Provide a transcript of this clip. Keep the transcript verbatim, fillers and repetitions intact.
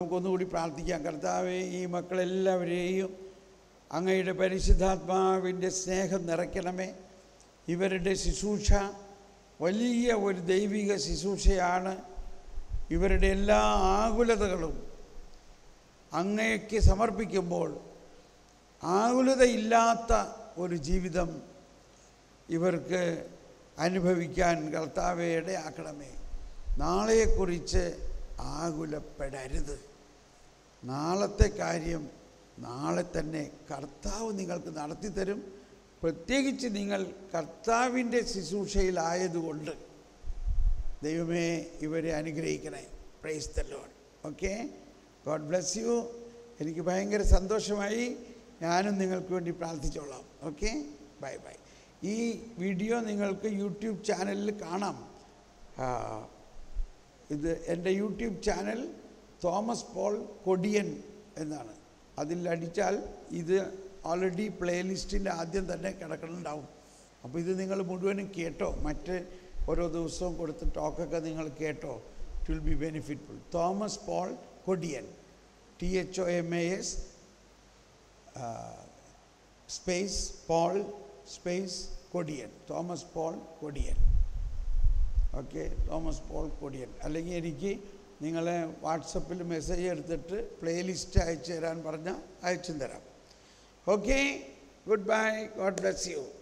നമുക്കൊന്നുകൂടി പ്രാർത്ഥിക്കാം. കർത്താവേ, ഈ മക്കളെല്ലാവരെയും അങ്ങയുടെ പരിശുദ്ധാത്മാവിൻ്റെ സ്നേഹം നിറയ്ക്കണമേ. ഇവരുടെ ശുശ്രൂഷ വലിയ ഒരു ദൈവിക ശുശ്രൂഷയാണ്. ഇവരുടെ എല്ലാ ആകുലതകളും അങ്ങയ്ക്ക് സമർപ്പിക്കുമ്പോൾ ആകുലതയില്ലാത്ത ഒരു ജീവിതം ഇവർക്ക് അനുഭവിക്കാൻ കർത്താവേ ഇടയാക്കണമേ. നാളെക്കുറിച്ച് ആകുലപ്പെടരുത്. നാളത്തെ കാര്യം നാളെ തന്നെ കർത്താവ് നിങ്ങൾക്ക് നടത്തിത്തരും. പ്രത്യേകിച്ച് നിങ്ങൾ കർത്താവിൻ്റെ ശുശ്രൂഷയിലായതുകൊണ്ട് ദൈവമേ ഇവരെ അനുഗ്രഹിക്കണേ. Praise the Lord. Okay, God bless you. എനിക്ക് ഭയങ്കര സന്തോഷമായി. ഞാനും നിങ്ങൾക്ക് വേണ്ടി പ്രാർത്ഥിച്ചോളാം. Okay, bye bye. ഈ വീഡിയോ നിങ്ങൾക്ക് യൂട്യൂബ് ചാനലിൽ കാണാം. ഇത് എൻ്റെ YouTube channel Thomas Paul Kodiyan എന്നാണ്. അതിൽ അടിച്ചാൽ ഇത് ഓൾറെഡി പ്ലേലിസ്റ്റിൽ ആദ്യം തന്നെ കിടക്കുന്നുണ്ടാവും. അപ്പോൾ ഇത് നിങ്ങൾ മുഴുവനും കേട്ടോ. മറ്റ് ഓരോ ദിവസവും കൊടുത്ത ടോക്കൊക്കെ നിങ്ങൾ കേട്ടോ. It will be benefitful. Thomas Paul Kodiyan, T H O M A S space Paul space Kodiyan, Thomas Paul Kodiyan. Okay, Thomas Paul Kodiyan. അല്ലെങ്കിൽ എനിക്ക് നിങ്ങളെ വാട്സപ്പിൽ മെസ്സേജ് എടുത്തിട്ട് പ്ലേലിസ്റ്റ് അയച്ചു തരാൻ പറഞ്ഞാൽ അയച്ചും തരാം. Okay, good bye. God bless U.